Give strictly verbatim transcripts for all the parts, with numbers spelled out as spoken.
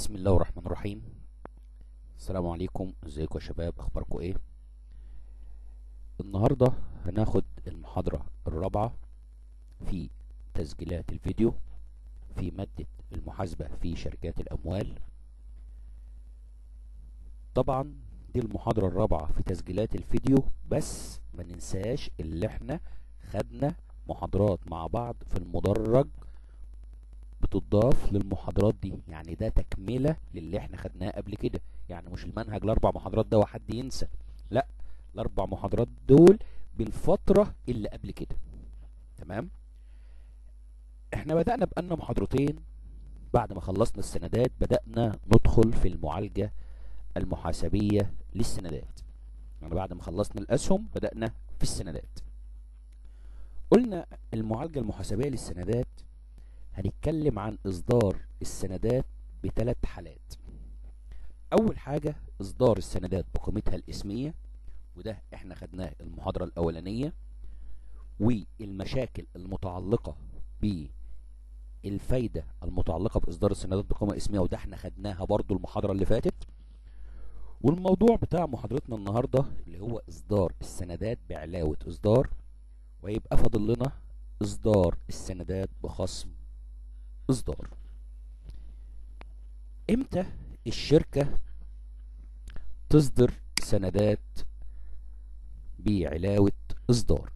بسم الله الرحمن الرحيم. السلام عليكم، ازيكم يا شباب، اخباركم ايه؟ النهارده هناخد المحاضرة الرابعة في تسجيلات الفيديو في مادة المحاسبة في شركات الاموال. طبعا دي المحاضرة الرابعة في تسجيلات الفيديو، بس ما ننساش اللي احنا خدنا محاضرات مع بعض في المدرج بتضاف للمحاضرات دي، يعني ده تكملة للي احنا خدناه قبل كده. يعني مش المنهج الاربع محاضرات ده وحد ينسى، لا، الاربع محاضرات دول بالفترة اللي قبل كده. تمام. احنا بدأنا بقالنا محاضرتين بعد ما خلصنا السندات، بدأنا ندخل في المعالجة المحاسبية للسندات. يعني بعد ما خلصنا الاسهم بدأنا في السندات. قلنا المعالجة المحاسبية للسندات هنتكلم عن إصدار السندات بثلاث حالات. أول حاجة إصدار السندات بقيمتها الإسمية، وده إحنا خدناه المحاضرة الأولانية، والمشاكل المتعلقة بالفايدة المتعلقة بإصدار السندات بقيمة إسمية، وده إحنا خدناها برضو المحاضرة اللي فاتت. والموضوع بتاع محاضرتنا النهاردة اللي هو إصدار السندات بعلاوة إصدار، ويبقى فاضل لنا إصدار السندات بخصم إصدار. امتى الشركة تصدر سندات بعلاوة إصدار؟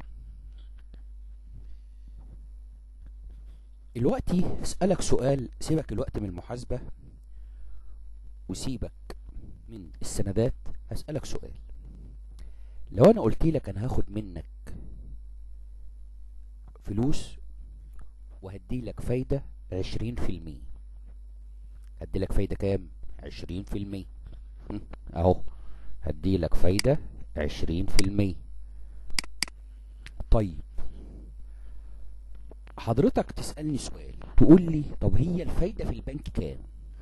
دلوقتي اسألك سؤال، سيبك الوقت من المحاسبة وسيبك من السندات، هسألك سؤال. لو أنا قلت لك أنا هاخد منك فلوس وهدي لك فايدة عشرين في المية، هدي لك فايدة كام؟ عشرين في المية. اهو هدي لك فايدة عشرين في المية. طيب حضرتك تسألني سؤال، تقول لي طب هي الفايدة في البنك كام؟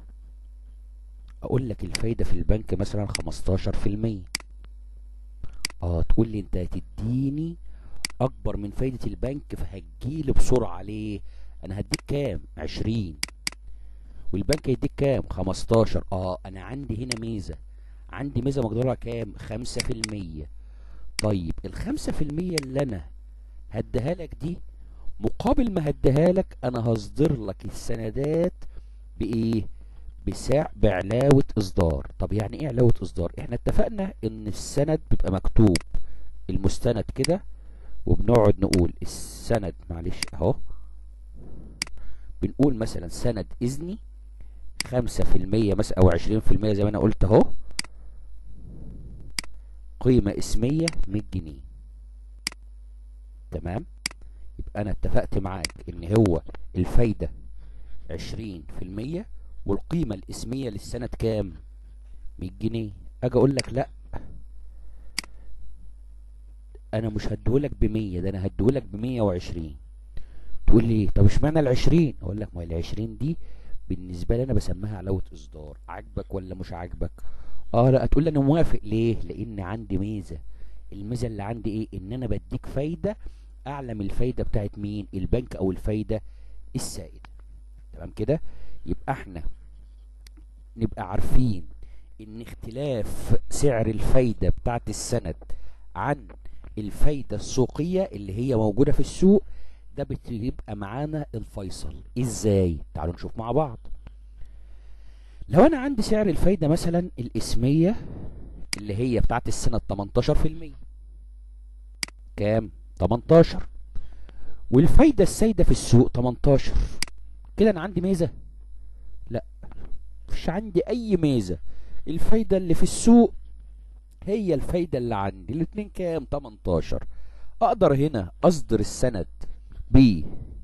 اقول لك الفايدة في البنك مثلا خمستاشر في المية. اه تقول لي انت هتديني اكبر من فايدة البنك فهتجيلي بسرعة. ليه؟ انا هديك كام؟ عشرين، والبنك هيديك كام؟ خمستاشر. اه انا عندي هنا ميزة، عندي ميزة مقدارها كام؟ خمسة في المية. طيب الخمسة في المية اللي انا هديها لك دي، مقابل ما هديها لك انا هصدر لك السندات بايه؟ بسعر بعلاوة اصدار. طب يعني ايه علاوة اصدار؟ احنا اتفقنا ان السند بيبقى مكتوب المستند كده، وبنقعد نقول السند، معلش اهو، بنقول مثلا سند اذني خمسة في المية مثلا او عشرين في المية زي ما انا قلت اهو، قيمة اسمية مية جنيه. تمام. يبقى انا اتفقت معاك ان هو الفايدة عشرين في المية والقيمة الاسمية للسند كام؟ مية جنيه. اجي اقول لك لا، انا مش هديهولك بمية، ده انا هديهولك بمية وعشرين. تقول لي طب اشمعنى العشرين؟ اقول لك ما العشرين دي بالنسبة لي انا بسميها علاوة اصدار، عاجبك ولا مش عاجبك؟ اه لا، هتقول لي انا موافق. ليه؟ لان عندي ميزة. الميزة اللي عندي ايه؟ ان انا بديك فايدة اعلى من الفايدة بتاعت مين؟ البنك او الفايدة السائدة. تمام كده. يبقى احنا نبقى عارفين ان اختلاف سعر الفايدة بتاعت السند عن الفايدة السوقية اللي هي موجودة في السوق، ده بتبقى معانا الفيصل. ازاي؟ تعالوا نشوف مع بعض. لو انا عندي سعر الفايدة مثلا الاسمية اللي هي بتاعت السند تمنتاشر في المية، كام؟ تمنتاشر، والفايدة السايدة في السوق تمنتاشر، كده انا عندي ميزة؟ لا، مش عندي اي ميزة. الفايدة اللي في السوق هي الفايدة اللي عندي، الاتنين كام؟ تمنتاشر. اقدر هنا اصدر السند ب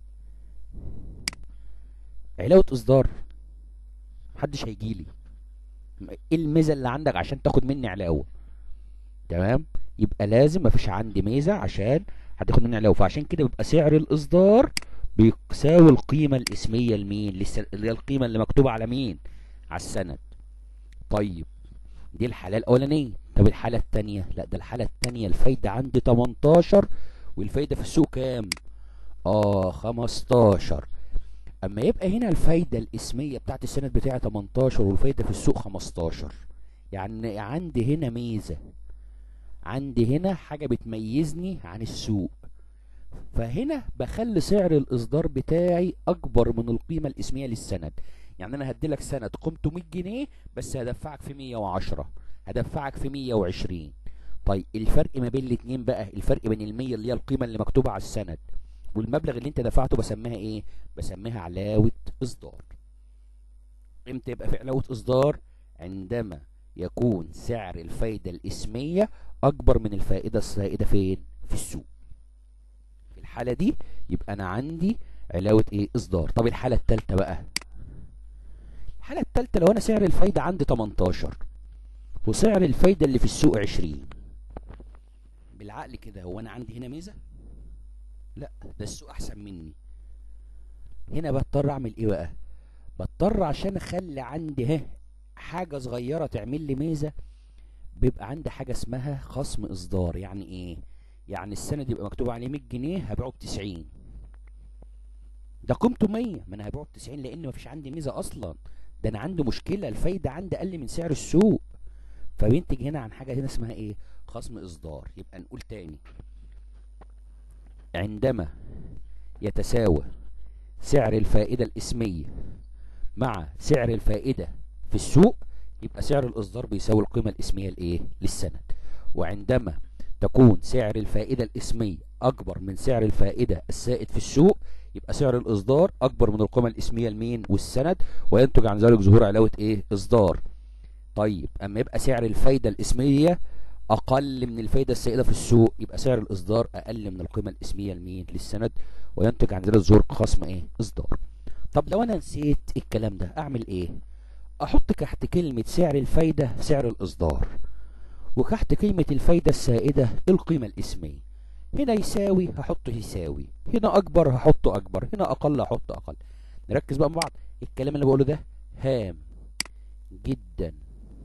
علاوة اصدار؟ محدش هيجيلي. ايه الميزة اللي عندك عشان تاخد مني علاوة؟ تمام. يبقى لازم مفيش عندي ميزة عشان هتاخد مني علاوة، فعشان كده بيبقى سعر الاصدار بيساوي القيمة الاسمية لمين؟ للس- اللي هي القيمة اللي مكتوبة على مين؟ على السند. طيب دي الحالة الأولانية. طب الحالة التانية؟ لا، ده الحالة التانية الفايدة عندي تمنتاشر والفايدة في السوق كام؟ اه خمستاشر. اما يبقى هنا الفايده الاسميه بتاعت السند بتاعي تمنتاشر والفايده في السوق خمستاشر، يعني عندي هنا ميزه، عندي هنا حاجه بتميزني عن السوق، فهنا بخلي سعر الاصدار بتاعي اكبر من القيمه الاسميه للسند. يعني انا هديلك سند قيمته مية جنيه بس هدفعك في مية وعشرة، هدفعك في مية وعشرين. طيب الفرق ما بين الاتنين بقى، الفرق بين المية اللي هي القيمه اللي مكتوبه على السند والمبلغ اللي انت دفعته بسميها ايه؟ بسميها علاوه اصدار. امتى يبقى في علاوه اصدار؟ عندما يكون سعر الفايده الاسميه اكبر من الفائده السائده فين؟ في السوق. في الحاله دي يبقى انا عندي علاوه ايه؟ اصدار. طب الحاله الثالثه بقى، الحاله الثالثه لو انا سعر الفايده عندي تمنتاشر وسعر الفايده اللي في السوق عشرين، بالعقل كده هو انا عندي هنا ميزه؟ لا، ده السوق احسن مني. هنا بضطر اعمل ايه بقى؟ بضطر عشان اخلي عندي ها حاجه صغيره تعمل لي ميزه، بيبقى عندي حاجه اسمها خصم اصدار. يعني ايه؟ يعني السند يبقى مكتوب عليه مية جنيه هبيعه ب تسعين، ده قيمته مية، ما انا هبيعه ب تسعين لان مفيش عندي ميزه اصلا، ده انا عندي مشكله، الفايده عندي اقل من سعر السوق، فبينتج هنا عن حاجه هنا اسمها ايه؟ خصم اصدار. يبقى نقول تاني، عندما يتساوى سعر الفائده الاسميه مع سعر الفائده في السوق يبقى سعر الاصدار بيساوي القيمه الاسميه لايه؟ للسند. وعندما تكون سعر الفائده الاسميه اكبر من سعر الفائده السائد في السوق يبقى سعر الاصدار اكبر من القيمه الاسميه لمين؟ والسند، وينتج عن ذلك ظهور علاوه ايه؟ اصدار. طيب اما يبقى سعر الفايده الاسميه اقل من الفايده السائده في السوق يبقى سعر الاصدار اقل من القيمه الاسميه لمين؟ للسند، وينتج عن ذلك ظهور خصم ايه؟ اصدار. طب لو انا نسيت الكلام ده اعمل ايه؟ احط تحت كلمه سعر الفايده سعر الاصدار، وتحت كلمه الفايده السائده القيمه الاسميه. هنا يساوي هحطه يساوي، هنا اكبر هحطه اكبر، هنا اقل هحطه اقل. نركز بقى مع بعض، الكلام اللي بقوله ده هام جدا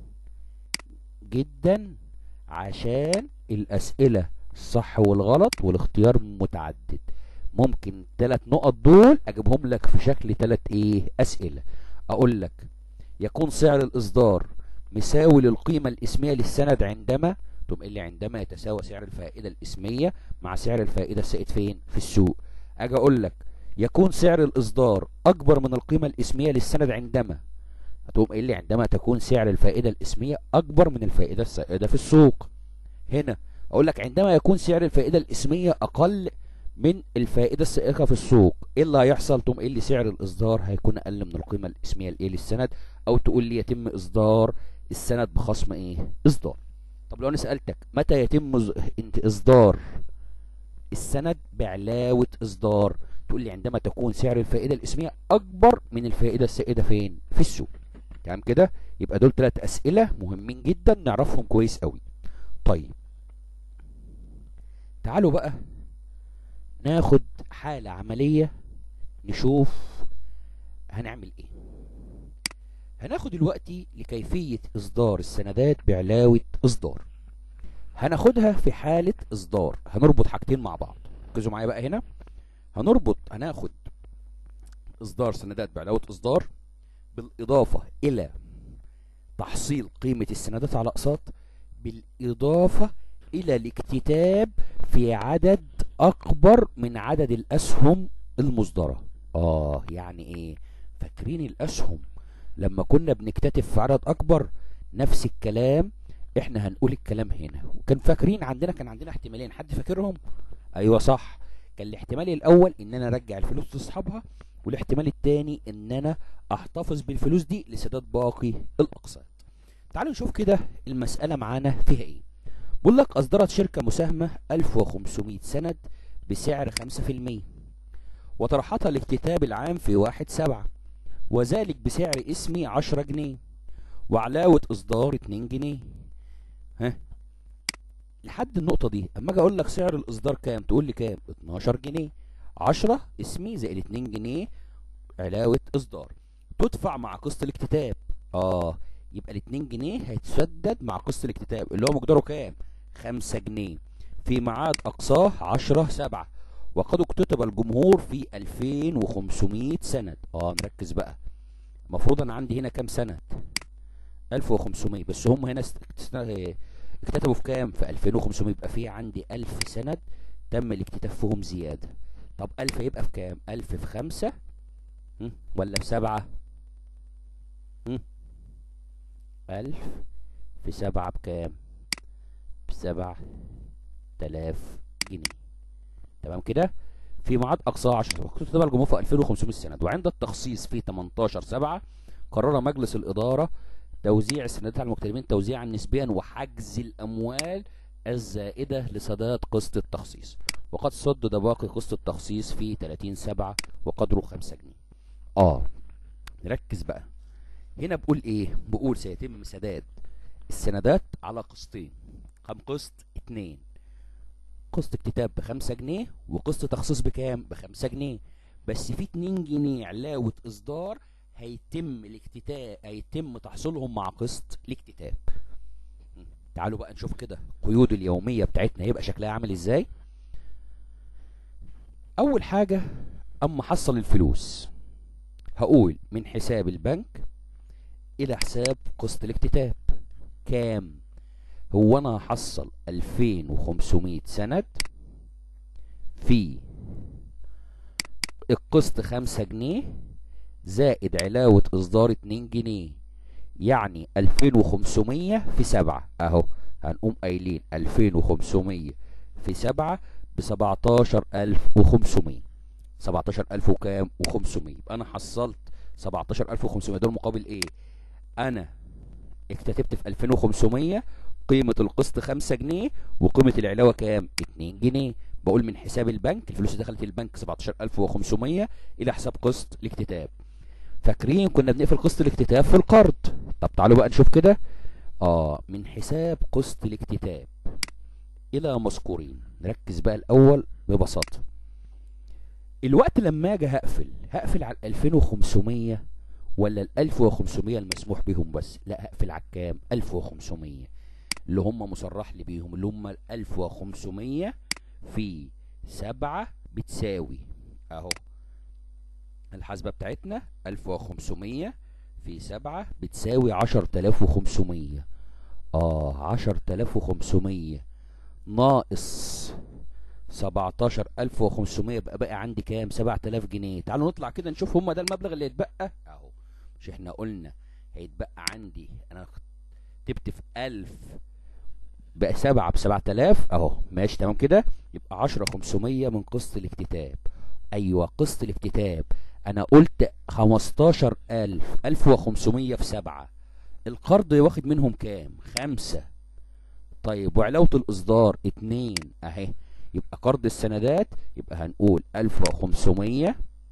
جدا عشان الاسئله الصح والغلط والاختيار متعدد. ممكن ثلاث نقط دول اجيبهم لك في شكل ثلاث ايه؟ اسئله. اقول لك يكون سعر الاصدار مساوي للقيمه الاسميه للسند عندما، تقوم قايل لي عندما يتساوى سعر الفائده الاسميه مع سعر الفائده السائد فين؟ في السوق. اجي اقول لك يكون سعر الاصدار اكبر من القيمه الاسميه للسند عندما، هتقوم قايل لي عندما تكون سعر الفائده الاسميه اكبر من الفائده السائده في السوق. هنا اقول لك عندما يكون سعر الفائده الاسميه اقل من الفائده السائغه في السوق، ايه اللي هيحصل؟ تقوم قايل لي سعر الاصدار هيكون اقل من القيمه الاسميه لايه؟ للسند، او تقول لي يتم اصدار السند بخصم ايه؟ اصدار. طب لو انا سالتك متى يتم انت اصدار السند بعلاوه اصدار، تقول لي عندما تكون سعر الفائده الاسميه اكبر من الفائده السائده فين؟ في السوق. تمام كده؟ يبقى دول ثلاث اسئله مهمين جدا نعرفهم كويس قوي. طيب تعالوا بقى ناخد حالة عملية نشوف هنعمل ايه. هناخد دلوقتي لكيفية اصدار السندات بعلاوة اصدار، هناخدها في حالة اصدار، هنربط حاجتين مع بعض. ركزوا معايا بقى هنا، هنربط هناخد اصدار سندات بعلاوة اصدار بالاضافة الى تحصيل قيمة السندات على اقساط، بالاضافة الى الاكتتاب في عدد اكبر من عدد الاسهم المصدرة. اه يعني ايه؟ فاكرين الاسهم لما كنا بنكتتب في عدد اكبر؟ نفس الكلام احنا هنقول الكلام هنا. وكان فاكرين عندنا كان عندنا احتمالين، حد فاكرهم؟ ايوه صح، كان الاحتمال الاول ان انا ارجع الفلوس لاصحابها، والاحتمال الثاني ان انا احتفظ بالفلوس دي لسداد باقي الاقساط. تعالوا نشوف كده المسألة معانا فيها ايه. بقول لك اصدرت شركة مساهمة ألف وخمسمية سند بسعر خمسة في المية، وطرحتها الاكتتاب العام في واحد سبعة، وذلك بسعر اسمي عشرة جنيه، وعلاوة اصدار اتنين جنيه. ها لحد النقطة دي اما اجي اقول لك سعر الاصدار كام تقول لي كام؟ اتناشر جنيه، عشرة اسمي زائد اتنين جنيه علاوة اصدار، تدفع مع قسط الاكتتاب. اه يبقى الاتنين جنيه هيتسدد مع قسط الاكتتاب اللي هو مقداره كام؟ خمسة جنيه في ميعاد اقصاه عشرة سبعة، وقد اكتتب الجمهور في ألفين وخمسمية سند. اه نركز بقى، المفروض انا عندي هنا كام سند؟ ألف وخمسمية، بس هم هنا است- است- اكتتبوا في كام؟ في ألفين وخمسمية، يبقى في عندي ألف سند تم الاكتتاب فيهم زيادة. طب ألف يبقى في كام؟ ألف في خمسة هم؟ ولا في سبعة؟ هم؟ ألف في سبعة بكام؟ بسبع تلاف جنيه. تمام كده؟ في ميعاد أقصاها عشرة، اكتتب الجمهور في ألفين وخمسمية سند، وعند التخصيص في تمنتاشر سبعة قرر مجلس الإدارة توزيع السندات على المغتربين توزيعا نسبيا وحجز الأموال الزائدة لسداد قسط التخصيص، وقد سدد باقي قسط التخصيص في تلاتين سبعة وقدره خمسة جنيه. اه نركز بقى، هنا بقول ايه؟ بقول سيتم سداد السندات على قسطين. كم قسط؟ اتنين. قسط اكتتاب بخمسة جنيه وقسط تخصيص بكام؟ بخمسة جنيه، بس في اتنين جنيه علاوة إصدار هيتم الاكتتاب، هيتم تحصيلهم مع قسط الاكتتاب. تعالوا بقى نشوف كده قيود اليومية بتاعتنا هيبقى شكلها عامل ازاي. أول حاجة، أما حصل الفلوس هقول من حساب البنك إلى حساب قسط الاكتتاب. كام؟ هو أنا هحصل ألفين وخمسمية سند في القسط خمسة جنيه زائد علاوة إصدار اتنين جنيه، يعني ألفين وخمسمية في سبعة. أهو هنقوم قايلين ألفين وخمسمية في سبعة بسبعتاشر ألف وخمسمية. سبعتاشر ألف وكام؟ وخمسمية. يبقى أنا حصلت سبعتاشر ألف وخمسمية، دول مقابل إيه؟ أنا اكتتبت في ألفين وخمسمية قيمة القسط خمسة جنيه وقيمة العلاوة كام؟ اتنين جنيه. بقول من حساب البنك، الفلوس اللي دخلت البنك سبعتاشر ألف وخمسمية إلى حساب قسط الاكتتاب. فاكرين كنا بنقفل قسط الاكتتاب في القرض؟ طب تعالوا بقى نشوف كده. اه من حساب قسط الاكتتاب الى مذكورين. نركز بقى الاول ببساطه، الوقت لما اجي هقفل هقفل على ألفين وخمسمية ولا ال ألف وخمسمية المسموح بيهم بس؟ لا، هقفل على الكام؟ ألف وخمسمية اللي هم مصرح لي بيهم، اللي هم ال ألف وخمسمية في سبعة بتساوي، اهو الحاسبة بتاعتنا ألف وخمسمية في سبعة بتساوي عشرة آلاف وخمسمية. اه عشرة آلاف وخمسمية ناقص سبعتاشر ألف وخمسمية، يبقى باقي عندي كام؟ سبعة آلاف جنيه. تعالوا نطلع كده نشوف هما ده المبلغ اللي هيتبقى اهو. مش احنا قلنا هيتبقى عندي، انا كتبت في ألف بقى سبعة ب سبعة آلاف اهو، ماشي تمام كده. يبقى عشرة خمسمية من قسط الاكتتاب. ايوه قسط الاكتتاب انا قلت خمستاشر ألف، ألف وخمسمية في سبعة، القرض واخد منهم كام؟ خمسة. طيب وعلاوة الإصدار اتنين أهي، يبقى قرض السندات يبقى هنقول ألف وخمسمية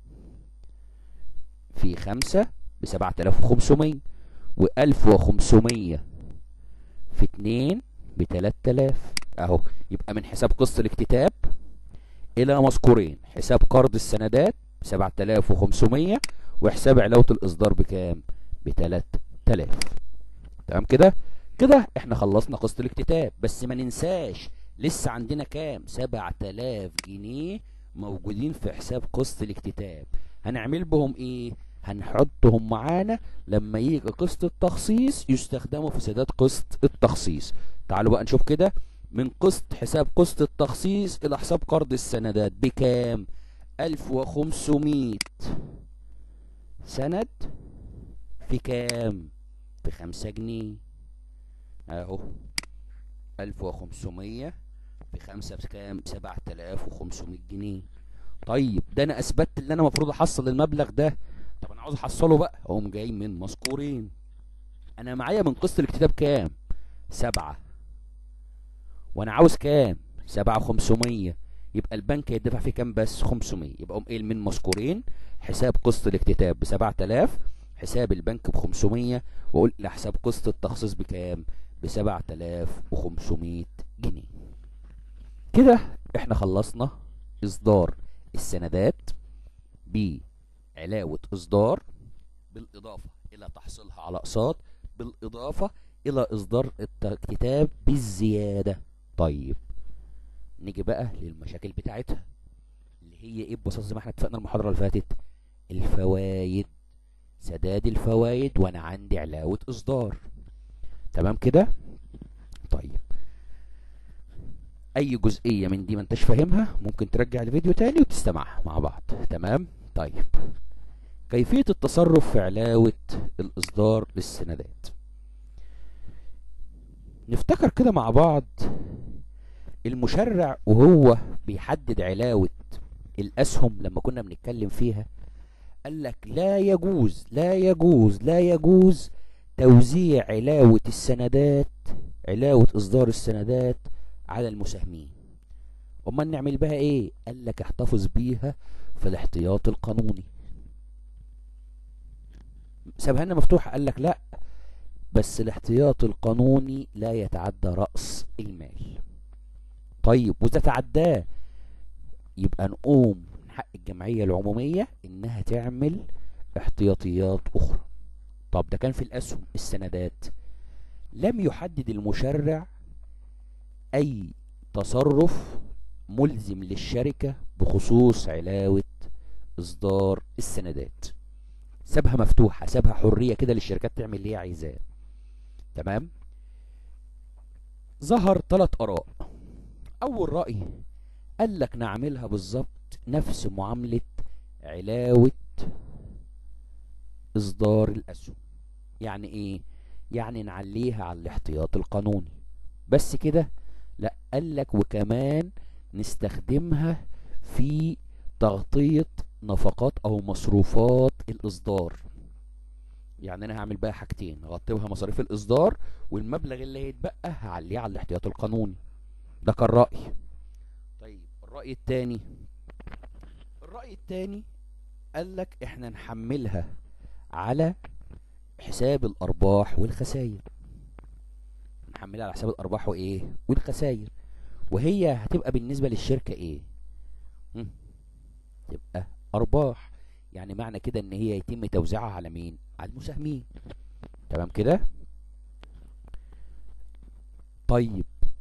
في خمسة بسبعة آلاف وخمسمية، وألف وخمسمية في اتنين بتلات آلاف أهو. يبقى من حساب قسط الاكتتاب إلى مذكورين، حساب قرض السندات بسبعة آلاف وخمسمية وحساب علاوة الإصدار بكام؟ بتلات آلاف. تمام كده؟ كده احنا خلصنا قسط الاكتتاب، بس ما ننساش لسه عندنا كام؟ سبعة آلاف جنيه موجودين في حساب قسط الاكتتاب. هنعمل بهم ايه؟ هنحطهم معانا لما يجي قسط التخصيص يستخدموا في سداد قسط التخصيص. تعالوا بقى نشوف كده، من قسط حساب قسط التخصيص الى حساب قرض السندات بكام؟ ألف وخمسمية سند في كام؟ في خمسة جنيه اهو. ألف وخمسمية في خمسة بكام؟ سبعة آلاف وخمسمية جنيه. طيب ده انا اثبتت ان انا المفروض احصل المبلغ ده، طب انا عاوز احصله بقى، اقوم جاي من مذكورين. انا معايا من قسط الاكتتاب كام؟ سبعة، وانا عاوز كام؟ سبعة وخمسمية، يبقى البنك هيدفع فيه كام بس؟ خمسمية. يبقى اقوم قايل من مذكورين حساب قسط الاكتتاب ب سبعة آلاف، حساب البنك ب خمسمية، واقول لحساب قسط التخصيص بكام؟ ب سبعة آلاف وخمسمية جنيه. كده احنا خلصنا اصدار السندات بعلاوة اصدار، بالاضافة الى تحصيلها على اقساط، بالاضافة الى اصدار الكتاب بالزيادة. طيب نيجي بقى للمشاكل بتاعتها. هي ايه ببساطه زي ما احنا اتفقنا المحاضره اللي فاتت؟ الفوايد، سداد الفوايد وانا عندي علاوه اصدار. تمام كده؟ طيب اي جزئيه من دي ما انتش فاهمها ممكن ترجع الفيديو تاني وتستمعها مع بعض. تمام؟ طيب كيفيه التصرف في علاوه الاصدار للسندات. نفتكر كده مع بعض المشرع وهو بيحدد علاوه الاسهم لما كنا بنتكلم فيها، قال لك لا يجوز لا يجوز لا يجوز توزيع علاوه السندات، علاوه اصدار السندات على المساهمين. امال نعمل بها ايه؟ قال لك احتفظ بيها في الاحتياط القانوني. سابها لنا مفتوحه، قال لك لا بس الاحتياط القانوني لا يتعدى راس المال. طيب واذا تعداه يبقى نقوم من حق الجمعيه العموميه انها تعمل احتياطيات اخرى. طب ده كان في الاسهم. السندات لم يحدد المشرع اي تصرف ملزم للشركة بخصوص علاوة اصدار السندات، سابها مفتوحة، سابها حرية كده للشركات تعمل اللي هي عايزاه. تمام؟ ظهر ثلاث اراء. اول رأي قال لك نعملها بالظبط نفس معاملة علاوة اصدار الاسهم. يعني ايه؟ يعني نعليها على الاحتياط القانوني بس كده؟ لا، قال لك وكمان نستخدمها في تغطية نفقات او مصروفات الاصدار. يعني انا هعمل بقى حاجتين، اغطي بها مصاريف الاصدار والمبلغ اللي هيتبقى هعليه على الاحتياط القانوني. ده كان رأي. طيب الرأي التاني، الرأي التاني قال لك احنا نحملها على حساب الارباح والخسائر. نحملها على حساب الارباح وايه والخسائر، وهي هتبقى بالنسبة للشركة ايه؟ مم. تبقى ارباح. يعني معنى كده ان هي يتم توزيعها على مين؟ على المساهمين. تمام كده؟ طيب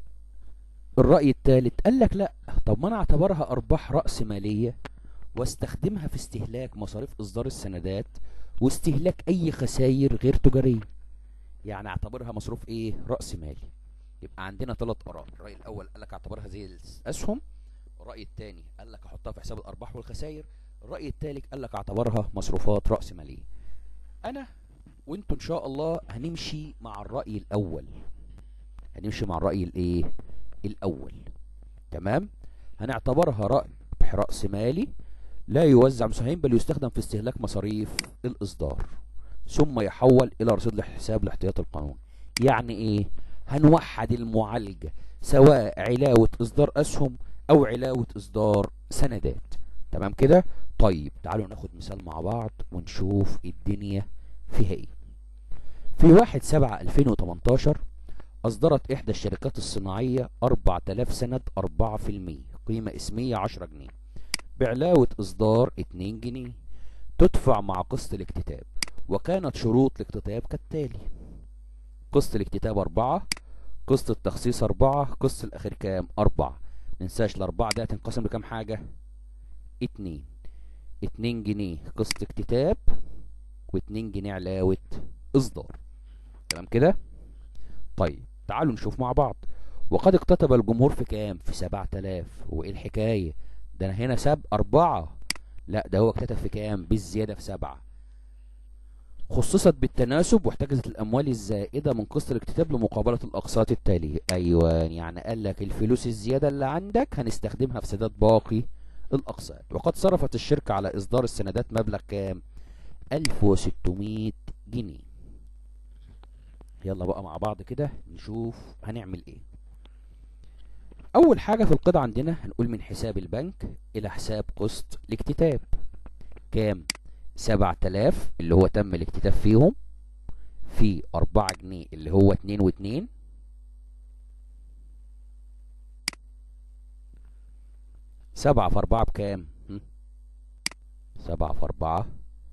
الرأي الثالث قال لك لا، طب ما انا اعتبرها ارباح رأس مالية واستخدمها في استهلاك مصاريف اصدار السندات واستهلاك اي خسائر غير تجارية. يعني اعتبرها مصروف ايه؟ رأس مالي. يبقى عندنا ثلاث اراء. الرأي الاول قال لك اعتبرها زي الاسهم، الرأي الثاني قال لك احطها في حساب الارباح والخسائر، الرأي الثالث قال لك اعتبرها مصروفات رأس مالية. انا وانتوا ان شاء الله هنمشي مع الرأي الاول، هنمشي مع الرأي الايه؟ الاول. تمام؟ هنعتبرها ربح رأس مالي لا يوزع مساهمين بل يستخدم في استهلاك مصاريف الاصدار ثم يحول الى رصيد حساب الاحتياط القانوني. يعني ايه؟ هنوحد المعالجة سواء علاوة اصدار اسهم او علاوة اصدار سندات. تمام كده؟ طيب تعالوا ناخد مثال مع بعض ونشوف الدنيا فيها ايه. في واحد سبعة ألفين وتمنتاشر اصدرت احدى الشركات الصناعية اربعة آلاف سند اربعة في المية قيمة اسمية عشرة جنيه بعلاوة اصدار اتنين جنيه تدفع مع قسط الاكتتاب، وكانت شروط الاكتتاب كالتالي: قسط الاكتتاب اربعة، قسط التخصيص اربعة، قسط الاخير كام؟ اربعة. مننساش الاربعة دي هتنقسم لكام حاجة؟ اتنين. اتنين جنيه قسط اكتتاب واتنين جنيه علاوة اصدار. تمام كده؟ طيب تعالوا نشوف مع بعض. وقد اكتتب الجمهور في كام؟ في سبعة آلاف. وايه الحكاية؟ ده انا هنا ساب اربعة، لا ده هو اكتتب في كام؟ بالزيادة في سبعة. خصصت بالتناسب واحتجزت الاموال الزائدة من قسط الاكتتاب لمقابلة الاقساط التالية. ايوه، يعني قال لك الفلوس الزيادة اللي عندك هنستخدمها في سداد باقي الاقساط. وقد صرفت الشركة على اصدار السندات مبلغ كام؟ ألف وستمية جنيه. يلا بقى مع بعض كده نشوف هنعمل ايه. اول حاجة في القطعة عندنا هنقول من حساب البنك الى حساب قسط الاكتتاب كام؟ سبعة آلاف اللي هو تم الاكتتاب فيهم، في اربعة جنيه اللي هو اتنين واتنين، سبعة في اربعة بكام؟ سبعة في اربعة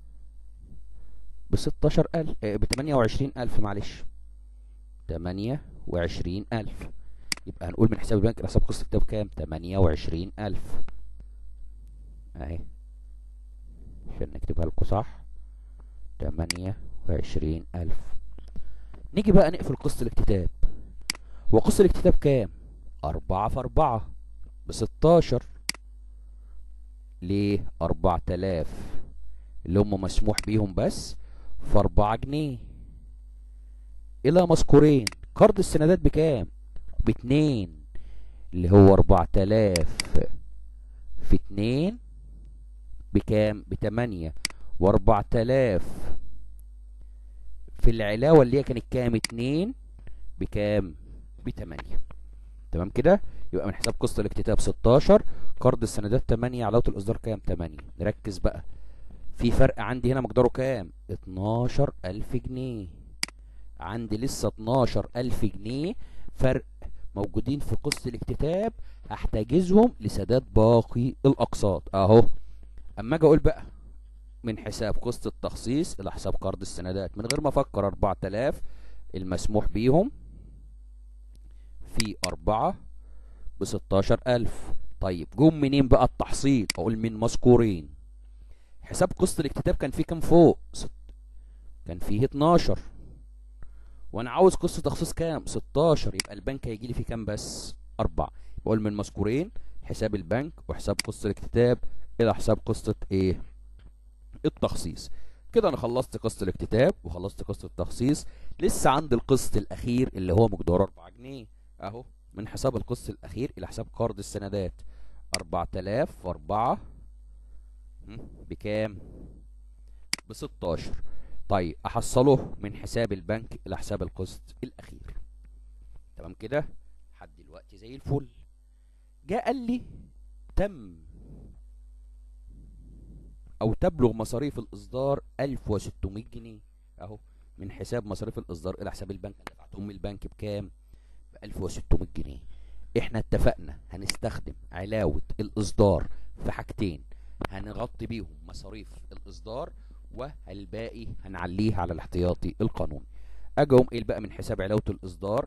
بستاشر الف، اه بتمانية وعشرين الف، معلش تمانية وعشرين الف. يبقى هنقول من حساب البنك الى حساب قسط الكتاب كام؟ تمانية وعشرين الف. اهي عشان نكتبها لكم صح، تمانية وعشرين ألف. نيجي بقى نقفل قسط الاكتتاب. وقسط الاكتتاب كام؟ أربعة في أربعة بستاشر. ليه؟ أربعة آلاف اللي هم مسموح بيهم بس في أربعة جنيه. إلى مذكورين. قرض السندات بكام؟ باتنين، اللي هو أربعة آلاف في اتنين بكام؟ بتمانية. وأربعة آلاف في العلاوة اللي هي كانت كام؟ اتنين بكام؟ بتمانية. تمام كده؟ يبقى من حساب قسط الاكتتاب ستاشر، قرض السندات تمانية، علاوة الإصدار كام؟ تمانية. نركز بقى، في فرق عندي هنا مقداره كام؟ اتناشر ألف جنيه. عندي لسه اتناشر ألف جنيه فرق موجودين في قسط الاكتتاب، هحتجزهم لسداد باقي الأقساط أهو. أما أجي أقول بقى من حساب قسط التخصيص إلى حساب قرض السندات، من غير ما أفكر، أربعة آلاف المسموح بيهم في أربعة بستاشر ألف. طيب جم منين بقى التحصيل؟ أقول من مذكورين. حساب قسط الاكتتاب كان فيه كام فوق؟ ست... كان فيه اتناشر، وانا عاوز قسط تخصيص كام؟ ستاشر. يبقى البنك هيجي لي فيه كام بس؟ أربعة. بقول من مذكورين حساب البنك وحساب قسط الاكتتاب الى حساب قسط ايه؟ التخصيص. كده انا خلصت قسط الاكتتاب وخلصت قسط التخصيص. لسه عندي القسط الاخير اللي هو مقداره أربعة جنيه اهو. من حساب القسط الاخير الى حساب قرض السندات، أربعة آلاف في أربعة بكام؟ ب ستاشر. طيب احصله من حساب البنك الى حساب القسط الاخير. تمام كده لحد دلوقتي زي الفل. جاء قال لي تم او تبلغ مصاريف الاصدار ألف وستمية جنيه اهو. من حساب مصاريف الاصدار الى حساب البنك، انا دفعتهم من البنك بكام؟ ب ألف وستمية جنيه. احنا اتفقنا هنستخدم علاوة الاصدار في حاجتين، هنغطي بيهم مصاريف الاصدار والباقي هنعليه على الاحتياطي القانوني. اجي اقوم قايل بقى من حساب علاوة الاصدار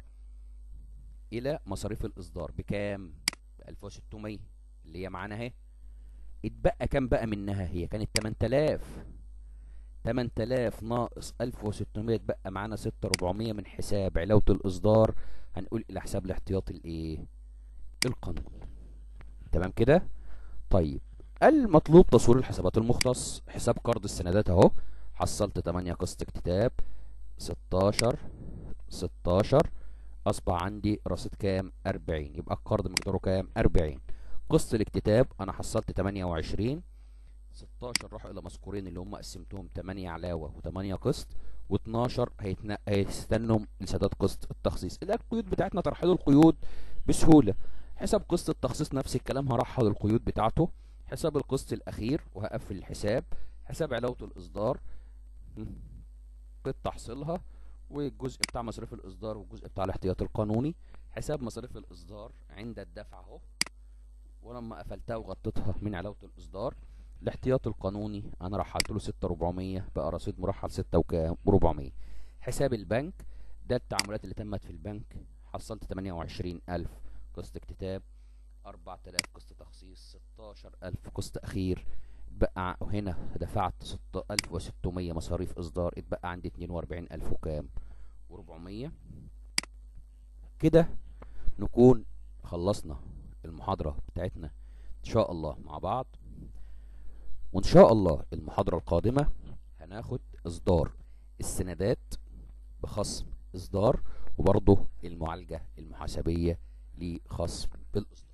الى مصاريف الاصدار بكام؟ ب ألف وستمية اللي هي معانا اهي. اتبقى كام بقى منها؟ هي كانت تمن آلاف. تمن آلاف ناقص ألف وستمية اتبقى معانا ستة آلاف وأربعمية من حساب علاوة الاصدار، هنقول الى حساب الاحتياطي الايه؟ القانوني. تمام كده؟ طيب المطلوب تصوير الحسابات المختص. حساب قرض السندات اهو، حصلت تمانية قسط اكتتاب، ستاشر ستاشر، اصبح عندي رصيد كام؟ أربعين. يبقى القرض مقداره كام؟ أربعين. قسط الاكتتاب انا حصلت تمانية وعشرين، ستاشر راحوا الى مذكورين اللي هم قسمتهم تمانية علاوه و8 قسط، و12 هيتن... هيستنوا لسداد قسط التخصيص. اذا القيود بتاعتنا ترحيل القيود بسهوله. حساب قسط التخصيص نفس الكلام، هرحل القيود بتاعته. حساب القسط الاخير وهقفل الحساب. حساب علاوه الاصدار قيد تحصيلها، والجزء بتاع مصاريف الاصدار والجزء بتاع الاحتياطي القانوني. حساب مصاريف الاصدار عند الدفع اهو، ولما قفلتها وغطيتها من علاوه الاصدار. الاحتياطي القانوني انا رحلت له ستة آلاف وأربعمية، بقى رصيد مرحل ستة وكام؟ وأربعمية. حساب البنك ده التعاملات اللي تمت في البنك، حصلت تمانية وعشرين ألف قسط اكتتاب، أربعة آلاف قسط تخصيص، ستاشر ألف قسط اخير. بقى هنا دفعت ستة ألف وستمية مصاريف اصدار، اتبقى عندي اتنين وأربعين ألف وكام؟ وأربعمية. كده نكون خلصنا المحاضرة بتاعتنا ان شاء الله مع بعض. وان شاء الله المحاضرة القادمة هناخد اصدار السندات بخصم اصدار، وبرضه المعالجة المحاسبية لخصم بالاصدار.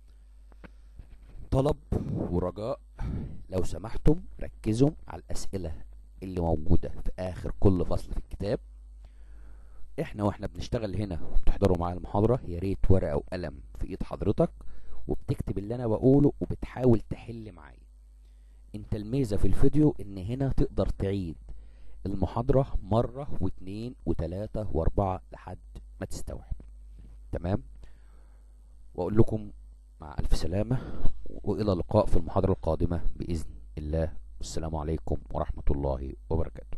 طلب ورجاء لو سمحتم ركزوا على الاسئلة اللي موجودة في اخر كل فصل في الكتاب. احنا واحنا بنشتغل هنا وبتحضروا معايا المحاضرة، يا ريت ورقة وقلم في ايد حضرتك وبتكتب اللي انا بقوله وبتحاول تحل معايا. انت الميزة في الفيديو ان هنا تقدر تعيد المحاضرة مرة واثنين وثلاثة واربعة لحد ما تستوعب. تمام؟ واقول لكم مع الف سلامة، والى اللقاء في المحاضرة القادمة باذن الله. والسلام عليكم ورحمة الله وبركاته.